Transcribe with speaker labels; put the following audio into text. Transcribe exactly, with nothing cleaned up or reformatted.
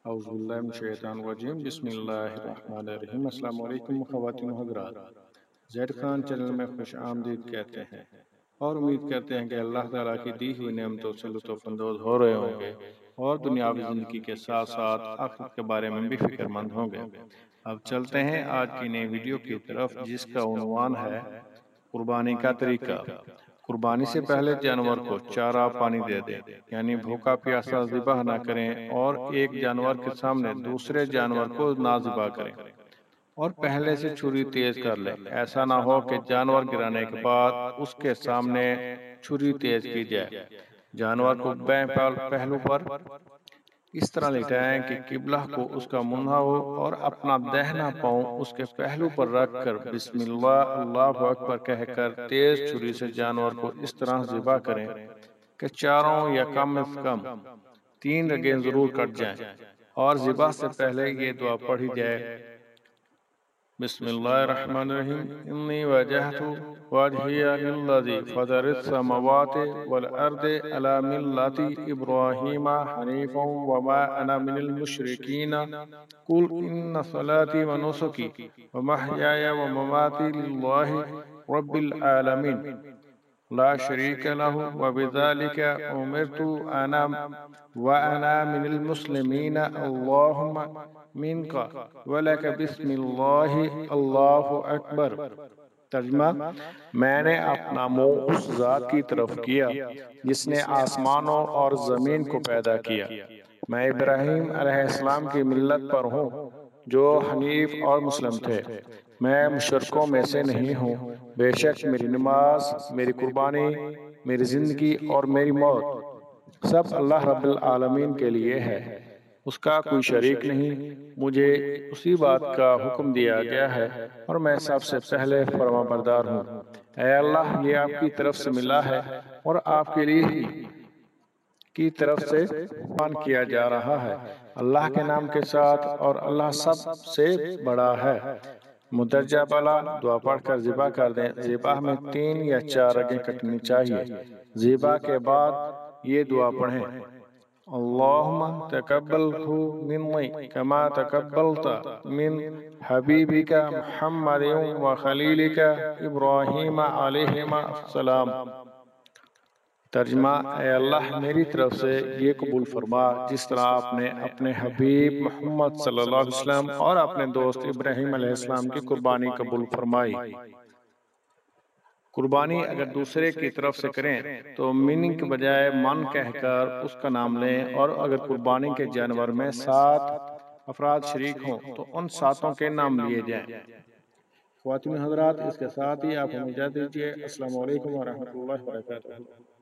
Speaker 1: اعوذ باللہ من الشیطان الرجیم، بسم اللہ الرحمن الرحیم۔ السلام علیکم خواتین و حضرات، زید خان چینل میں خوش آمدید کہتے ہیں اور امید کرتے ہیں کہ اللہ تعالیٰ کی دی ہوئی نعمتوں سے لطف اندوز ہو رہے ہوں گے اور دنیاوی زندگی کے ساتھ ساتھ آخرت کے بارے میں بھی فکر مند ہوں گے۔ اب چلتے ہیں آج کی نئی ویڈیو کی طرف، جس کا عنوان ہے قربانی کا طریقہ۔ قربانی سے پہلے جانور کو چارہ پانی دے دیں، یعنی بھوکا پیاسا ذبح نہ کریں اور ایک جانور کے سامنے دوسرے جانور کو نہ ذبح کریں اور پہلے سے چھری تیز کر لیں۔ ایسا نہ ہو کہ جانور گرانے کے بعد اس کے سامنے چھری تیز کی جائے۔ جانور کو بائیں پہلو پر اس طرح لٹائیں کہ قبلہ کو اس کا منہ ہو اور اپنا دہنا پاؤں اس کے پہلو پر رکھ کر بسم اللہ اللہ اکبر کہہ کر تیز چھری سے جانور کو اس طرح ذبح کریں کہ چاروں یا کم از کم تین رگیں ضرور کٹ جائیں، اور ذبح سے پہلے یہ دعا پڑھی جائے: بسم اللہ الرحمن الرحیم، انی وجہت وجہی للذی فطر السماوات والارض علی ملۃ ابراہیم حنیفا وما انا من المشرکین، قل ان صلاتی ونسکی ومحیای ومماتی للہ رب العالمین لا شریک لہ وبذالک امرت انا وانا من المسلمین، اللہم منک ولک بسم اللہ اللہ اکبر۔ ترجمہ: میں نے اپنا منہ اس ذات کی طرف کیا جس نے آسمانوں اور زمین کو پیدا کیا۔ میں ابراہیم علیہ السلام کی ملت پر ہوں جو حنیف اور مسلم تھے، میں مشرکوں میں سے نہیں ہوں۔ بے شک میری نماز، میری قربانی، میری زندگی اور میری موت سب اللہ رب العالمین کے لیے ہے، اس کا کوئی شریک نہیں۔ مجھے اسی بات کا حکم دیا گیا ہے اور میں سب سے پہلے فرما بردار ہوں۔ اے اللہ، یہ آپ کی طرف سے ملا ہے اور آپ کے لیے ہی کی طرف سے قربان کیا جا رہا ہے، اللہ کے نام کے ساتھ، اور اللہ سب سے بڑا ہے۔ مندرجہ بالا دعا پڑھ کر ذبح کر دیں۔ ذبح میں تین یا چار رگیں کٹنی چاہیے۔ ذبح کے بعد یہ دعا پڑھیں: اللہم تقبلہ منی کما تقبلت من حبیبک محمد و خلیلک ابراہیم علیہ السلام۔ ترجمہ: اے اللہ، میری طرف سے یہ قبول فرما جس طرح آپ نے اپنے حبیب محمد صلی اللہ علیہ وسلم اور اپنے دوست ابراہیم علیہ السلام کی قربانی قبول فرمائی۔ قربانی اگر دوسرے کی طرف سے کریں تو منی کے بجائے من کہہ کر اس کا نام لیں، اور اگر قربانی کے جانور میں سات افراد شریک ہوں تو ان ساتوں کے نام لیے جائیں۔ خواتین حضرات، اس کے ساتھ ہی آپ ہمیں اجازت دیجیے۔ السلام علیکم ورحمۃ اللہ وبرکاتہ۔